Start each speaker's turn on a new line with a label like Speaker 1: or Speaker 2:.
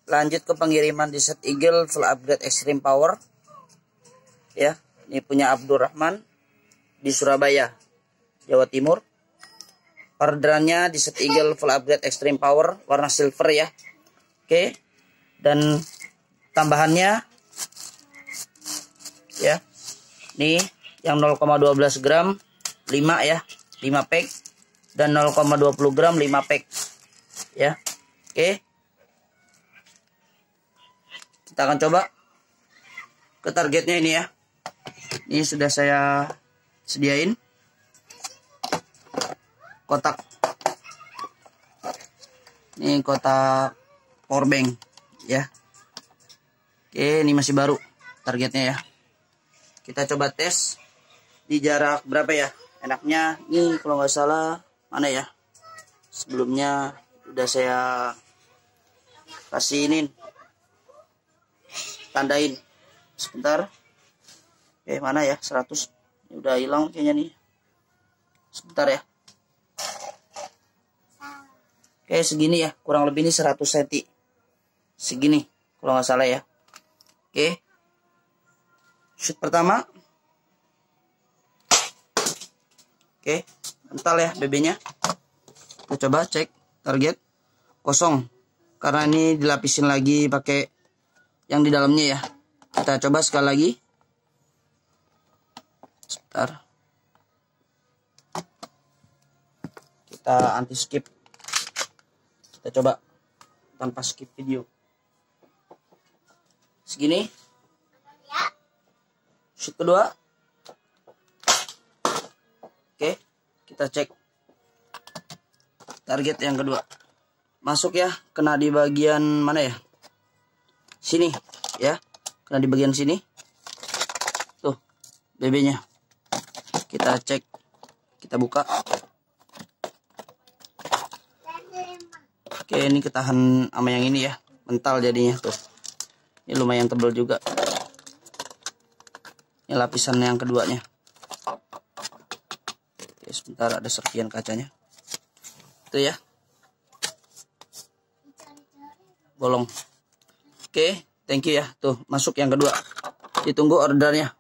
Speaker 1: lanjut ke pengiriman Desert Eagle full upgrade extreme power. Ya, ini punya Abdurrahman di Surabaya, Jawa Timur. Orderannya Desert Eagle full upgrade extreme power warna silver ya. Oke. Dan tambahannya ya. Nih yang 0,12 gram 5 ya, 5 pack, dan 0,20 gram 5 pack ya. Oke. Kita akan coba ke targetnya ini ya. Ini sudah saya sediain kotak. Ini kotak power bank ya. Oke, ini masih baru targetnya ya. Kita coba tes di jarak berapa ya. Enaknya ini kalau nggak salah mana ya. Sebelumnya udah saya kasih ini tandain sebentar. Oke, mana ya, 100 ini udah hilang kayaknya nih, sebentar ya. Oke, segini ya, kurang lebih ini 100 cm segini kalau nggak salah ya. Oke, shoot pertama. Oke, mental ya BB-nya. Kita coba cek target kosong karena ini dilapisin lagi pakai yang di dalamnya ya. Kita coba sekali lagi. Sebentar. Kita anti skip. Kita coba tanpa skip video. Segini. Shoot kedua. Oke, kita cek target yang kedua. Masuk ya, kena di bagian mana ya? Sini ya, kena di bagian sini. Tuh BB-nya. Kita cek, kita buka. Oke, ini ketahan sama yang ini ya, mental jadinya tuh. Ini lumayan tebal juga. Ini lapisan yang keduanya. Oke, sebentar, ada serpian kacanya. Itu ya. Bolong. Oke, thank you ya. Tuh, masuk yang kedua. Ditunggu ordernya.